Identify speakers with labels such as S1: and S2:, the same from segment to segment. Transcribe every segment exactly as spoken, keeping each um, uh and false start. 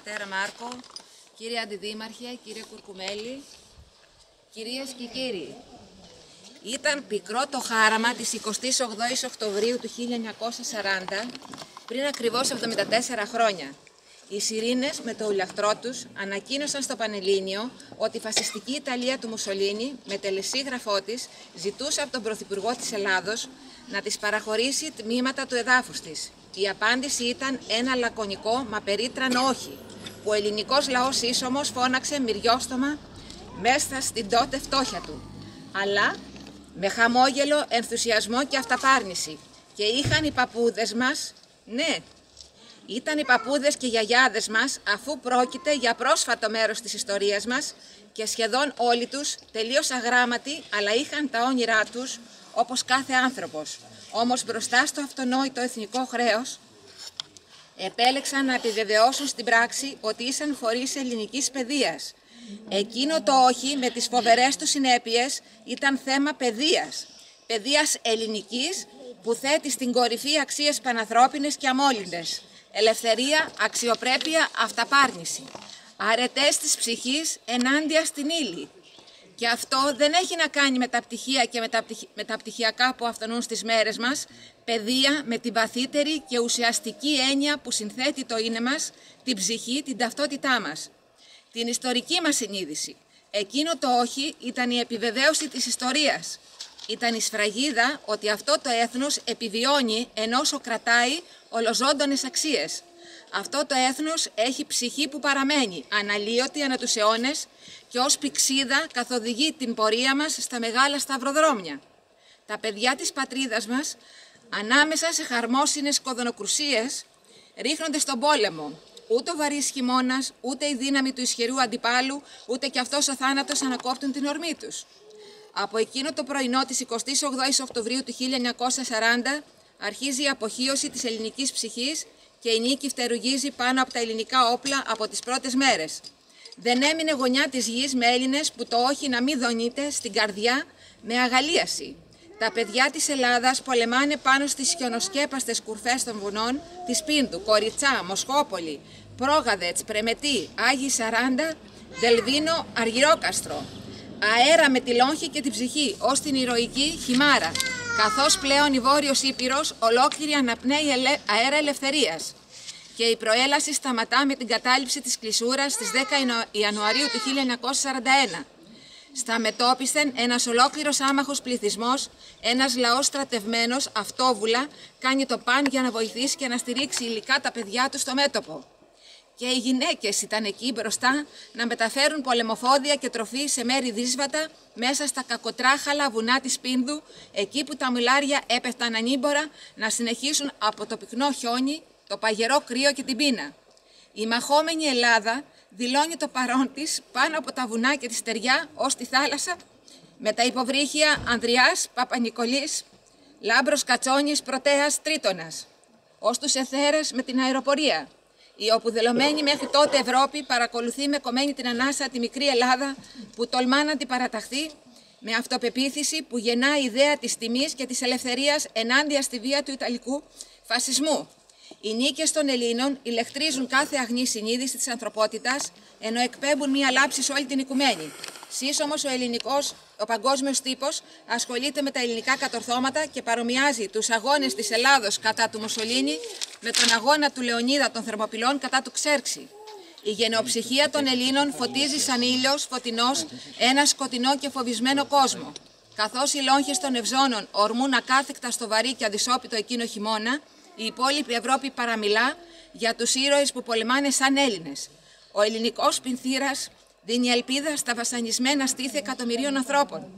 S1: πατέρα Μάρκο, κύριε Αντιδήμαρχε, κύριε Κουρκουμέλη, κυρίες και κύριοι. Ήταν πικρό το χάραμα της εικοστής ογδόης Οκτωβρίου του χίλια εννιακόσια σαράντα, πριν ακριβώς εβδομήντα τέσσερα χρόνια. Οι Σιρήνες με το ουλιαχτρό τους ανακοίνωσαν στο Πανελλήνιο ότι η φασιστική Ιταλία του Μουσολίνι, με τελεσίγραφό της, ζητούσε από τον Πρωθυπουργό της Ελλάδος να της παραχωρήσει τμήματα του εδάφους της. Η απάντηση ήταν ένα λακωνικό μα περίτρανο όχι, που ο ελληνικός λαός ίσομος φώναξε μυριόστομα μέσα στην τότε φτώχεια του. Αλλά με χαμόγελο, ενθουσιασμό και αυταπάρνηση. Και είχαν οι παππούδες μας, ναι, ήταν οι παππούδες και οι γιαγιάδες μας, αφού πρόκειται για πρόσφατο μέρος της ιστορίας μας και σχεδόν όλοι τους τελείως αγράμματοι, αλλά είχαν τα όνειρά τους όπως κάθε άνθρωπος. Όμως μπροστά στο αυτονόητο εθνικό χρέος, επέλεξαν να επιβεβαιώσουν στην πράξη ότι ήσαν φορείς ελληνικής παιδείας. Εκείνο το όχι με τις φοβερές του συνέπειες ήταν θέμα παιδείας. Παιδείας ελληνικής που θέτει στην κορυφή αξίες πανανθρώπινες και αμόλυντες. Ελευθερία, αξιοπρέπεια, αυταπάρνηση. Αρετές της ψυχής ενάντια στην ύλη. Και αυτό δεν έχει να κάνει με τα πτυχία και με τα, πτυχ... με τα πτυχιακά που αυτονούν στις μέρες μας, παιδεία με την βαθύτερη και ουσιαστική έννοια που συνθέτει το είναι μας, την ψυχή, την ταυτότητά μας. Την ιστορική μας συνείδηση. Εκείνο το όχι ήταν η επιβεβαίωση της ιστορίας. Ήταν η σφραγίδα ότι αυτό το έθνος επιβιώνει ενώ όσο κρατάει ολοζώντονες αξίες. Αυτό το έθνος έχει ψυχή που παραμένει, αναλύωτη ανά τους αιώνες και ως πηξίδα καθοδηγεί την πορεία μας στα μεγάλα σταυροδρόμια. Τα παιδιά της πατρίδας μας, ανάμεσα σε χαρμόσυνες κοδωνοκρουσίες, ρίχνονται στον πόλεμο. Ούτε ο βαρύς χειμώνας, ούτε η δύναμη του ισχυρού αντιπάλου, ούτε και αυτός ο θάνατος ανακόπτουν την ορμή τους. Από εκείνο το πρωινό της εικοστής ογδόης Οκτωβρίου του χίλια εννιακόσια σαράντα αρχίζει η αποχείωση της ελληνικής ψυχής και η νίκη φτερουγίζει πάνω από τα ελληνικά όπλα από τις πρώτες μέρες. Δεν έμεινε γωνιά της γης με Έλληνες που το όχι να μην δονείται στην καρδιά με αγαλίαση. Τα παιδιά της Ελλάδας πολεμάνε πάνω στις χιονοσκέπαστες κουρφές των βουνών της Πίνδου, Κοριτσά, Μοσχόπολη, Πρόγαδετς, Πρεμετή, Άγιοι Σαράντα, Δελβίνο, Αργυρόκαστρο. Αέρα με τη λόγχη και την ψυχή, ως την ηρωική Χιμάρα, καθώς πλέον η Βόρειος Ήπειρος ολόκληρη αναπνέει αέρα ελευθερίας. Και η προέλαση σταματά με την κατάληψη της κλεισούρας στις δέκα Ιανουαρίου του χίλια εννιακόσια σαράντα ένα. Στα μετώπισθεν ένας ολόκληρος άμαχος πληθυσμός, ένας λαός στρατευμένος, αυτόβουλα, κάνει το παν για να βοηθήσει και να στηρίξει υλικά τα παιδιά του στο μέτωπο. Και οι γυναίκες ήταν εκεί μπροστά να μεταφέρουν πολεμοφόδια και τροφή σε μέρη δύσβατα μέσα στα κακοτράχαλα βουνά της Πίνδου, εκεί που τα μουλάρια έπεφταν ανήμπορα να συνεχίσουν από το πυκνό χιόνι, το παγερό κρύο και την πείνα. Η μαχόμενη Ελλάδα δηλώνει το παρόν της πάνω από τα βουνά και τη στεριά ως τη θάλασσα, με τα υποβρύχια Ανδριάς, Παπανικολής, Λάμπρος Κατσόνης, Πρωτέας, Τρίτονας, ως τους εθέρες με την αεροπορία. Η οπουδελωμένη μέχρι τότε Ευρώπη παρακολουθεί με κομμένη την ανάσα τη μικρή Ελλάδα που τολμά να την παραταχθεί με αυτοπεποίθηση που γεννά η ιδέα της τιμής και της ελευθερίας ενάντια στη βία του Ιταλικού φασισμού. Οι νίκες των Ελλήνων ηλεκτρίζουν κάθε αγνή συνείδηση της ανθρωπότητας, ενώ εκπέμπουν μία λάψη σε όλη την οικουμένη. Σύσσωμος ο ελληνικός, ο παγκόσμιος τύπος ασχολείται με τα ελληνικά κατορθώματα και παρομοιάζει τους αγώνες της Ελλάδος κατά του Μουσολίνι με τον αγώνα του Λεωνίδα των Θερμοπυλών κατά του Ξέρξη. Η γενεοψυχία των Ελλήνων φωτίζει σαν ήλιος φωτεινός ένα σκοτεινό και φοβισμένο κόσμο. Καθώς οι λόγχες των Ευζώνων ορμούν ακάθεκτα στο βαρύ και αδυσόπιτο εκείνο χειμώνα, η υπόλοιπη Ευρώπη παραμιλά για τους ήρωες που πολεμάνε σαν Έλληνες. Ο ελληνικός πινθύρας δίνει ελπίδα στα βασανισμένα στήθη εκατομμυρίων ανθρώπων.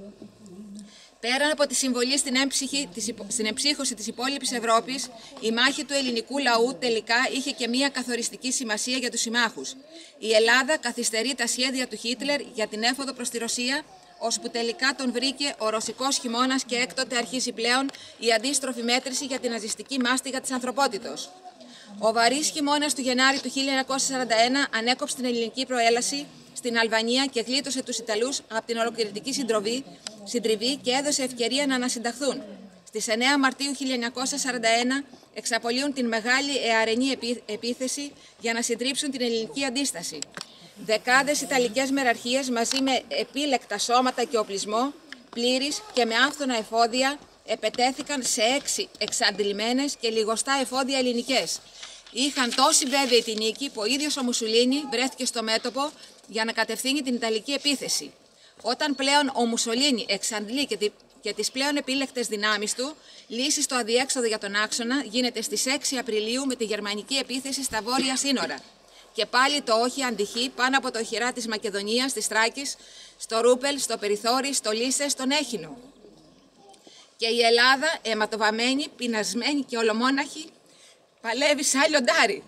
S1: Πέραν από τη συμβολή στην, έμψυχη, στην εμψύχωση της υπόλοιπης Ευρώπης, η μάχη του ελληνικού λαού τελικά είχε και μία καθοριστική σημασία για τους συμμάχους. Η Ελλάδα καθυστερεί τα σχέδια του Χίτλερ για την έφοδο προς τη Ρωσία, ώσπου τελικά τον βρήκε ο ρωσικός χειμώνας και έκτοτε αρχίζει πλέον η αντίστροφη μέτρηση για την ναζιστική μάστιγα της ανθρωπότητος. Ο βαρύς χειμώνας του Γενάρη του χίλια εννιακόσια σαράντα ένα ανέκοψε την ελληνική προέλαση στην Αλβανία και γλίτωσε τους Ιταλούς από την ολοκληρωτική συντριβή και έδωσε ευκαιρία να ανασυνταχθούν. Στις εννέα Μαρτίου χίλια εννιακόσια σαράντα ένα εξαπολύουν την μεγάλη αιαρενή επίθεση για να συντρίψουν την ελληνική αντίσταση. Δεκάδες Ιταλικές μεραρχίες μαζί με επίλεκτα σώματα και οπλισμό, πλήρης και με άφθονα εφόδια, επετέθηκαν σε έξι εξαντλημένες και λιγοστά εφόδια ελληνικές. Είχαν τόση βέβαιη την νίκη που ο ίδιος ο Μουσολίνι βρέθηκε στο μέτωπο για να κατευθύνει την Ιταλική επίθεση. Όταν πλέον ο Μουσολίνι εξαντλεί και, τη, και τις πλέον επίλεκτες δυνάμεις του, λύση στο αδιέξοδο για τον άξονα γίνεται στις έξι Απριλίου με τη γερμανική επίθεση στα βόρεια σύνορα. Και πάλι το όχι αντυχεί πάνω από το οχυρά της Μακεδονίας, της Θράκης, στο Ρούπελ, στο Περιθώρι, στο Λίσε, στον Έχινο. Και η Ελλάδα, αιματοβαμμένη, πεινασμένη και ολομόναχη, παλεύει σαν λιοντάρι.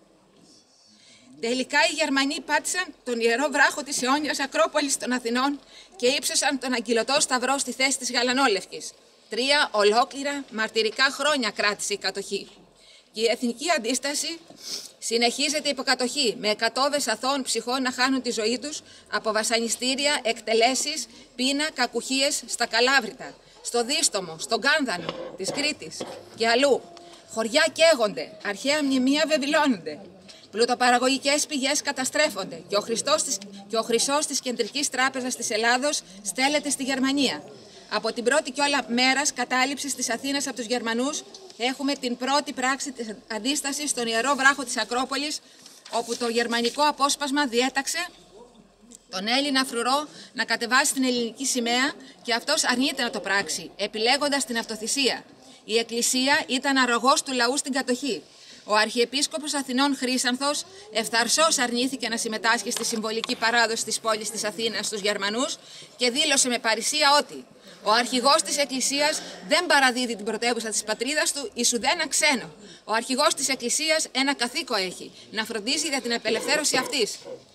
S1: Τελικά οι Γερμανοί πάτησαν τον ιερό βράχο της αιώνιας Ακρόπολης των Αθηνών και ύψωσαν τον αγκυλωτό σταυρό στη θέση της γαλανόλευκης. Τρία ολόκληρα μαρτυρικά χρόνια κράτησε η κατοχή. Και η εθνική αντίσταση συνεχίζεται υποκατοχή, με εκατόδες αθώων ψυχών να χάνουν τη ζωή τους από βασανιστήρια, εκτελέσεις, πείνα, κακουχίες στα Καλάβρητα, στο Δίστομο, στον Κάνδανο της Κρήτης και αλλού. Χωριά καίγονται, αρχαία μνημεία βεβηλώνονται, πλουτοπαραγωγικές πηγές καταστρέφονται και ο, Χριστός της, και ο χρυσός της Κεντρικής Τράπεζας της Ελλάδος στέλνεται στη Γερμανία. Από την πρώτη κιόλα μέρας κατάληψης της Αθήνας από τους Γερμανούς έχουμε την πρώτη πράξη της αντίστασης στον ιερό βράχο της Ακρόπολης, όπου το γερμανικό απόσπασμα διέταξε τον Έλληνα φρουρό να κατεβάσει την ελληνική σημαία και αυτός αρνείται να το πράξει, επιλέγοντας την αυτοθυσία. Η Εκκλησία ήταν αρρωγός του λαού στην κατοχή. Ο Αρχιεπίσκοπος Αθηνών Χρύσανθος ευθαρσώς αρνήθηκε να συμμετάσχει στη συμβολική παράδοση της πόλης της Αθήνας στους Γερμανούς και δήλωσε με παρησία ότι ο αρχηγός της Εκκλησίας δεν παραδίδει την πρωτεύουσα της πατρίδας του εις ουδένα ξένο. Ο αρχηγός της Εκκλησίας ένα καθήκο έχει, να φροντίζει για την απελευθέρωση αυτής.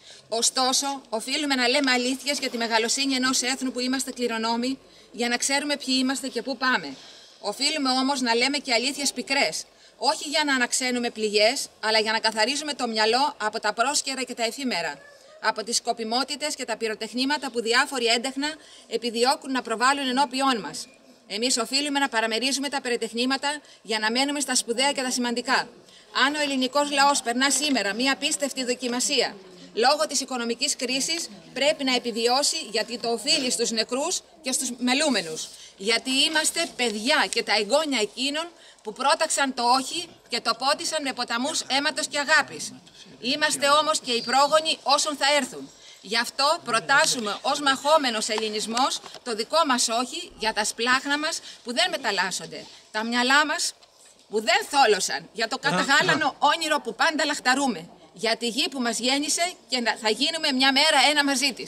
S1: Ωστόσο, οφείλουμε να λέμε αλήθειες για τη μεγαλοσύνη ενός έθνου που είμαστε κληρονόμοι, για να ξέρουμε ποιοι είμαστε και πού πάμε. Οφείλουμε όμως να λέμε και αλήθειες πικρές, όχι για να αναξένουμε πληγές, αλλά για να καθαρίζουμε το μυαλό από τα πρόσκαιρα και τα εφήμερα, από τις σκοπιμότητες και τα πυροτεχνήματα που διάφοροι έντεχνα επιδιώκουν να προβάλλουν ενώπιόν μας. Εμείς οφείλουμε να παραμερίζουμε τα περιτεχνήματα για να μένουμε στα σπουδαία και τα σημαντικά. Αν ο ελληνικός λαός περνά σήμερα μια απίστευτη δοκιμασία, λόγω της οικονομικής κρίσης πρέπει να επιβιώσει, γιατί το οφείλει στους νεκρούς και στους μελούμενους. Γιατί είμαστε παιδιά και τα εγγόνια εκείνων που πρόταξαν το όχι και το πότισαν με ποταμούς αίματος και αγάπης. Είμαστε όμως και οι πρόγονοι όσων θα έρθουν. Γι' αυτό προτάσουμε ως μαχόμενος ελληνισμός το δικό μας όχι για τα σπλάχνα μας που δεν μεταλλάσσονται, τα μυαλά μας που δεν θόλωσαν, για το καταγάλανο όνειρο που πάντα λαχταρούμε, για τη γη που μας γέννησε και θα γίνουμε μια μέρα ένα μαζί της.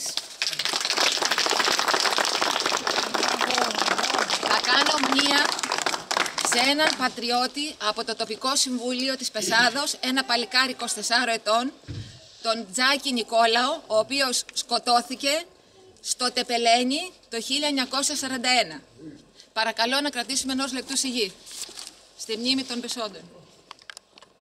S1: Θα κάνω μία σε έναν πατριώτη από το τοπικό συμβούλιο της Πεσάδος, ένα παλικάρι είκοσι τεσσάρων ετών, τον Τζάκη Νικόλαο, ο οποίος σκοτώθηκε στο Τεπελένι το χίλια εννιακόσια σαράντα ένα. Παρακαλώ να κρατήσουμε ενός λεπτού σιγή στη μνήμη των πεσόντων.